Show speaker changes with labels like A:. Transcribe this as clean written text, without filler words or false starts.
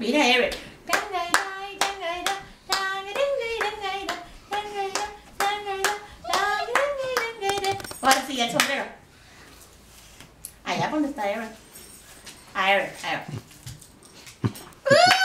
A: Mira, Eric. Ahora sí, el sombrero. Allá donde está Eric. A Eric, a Eric.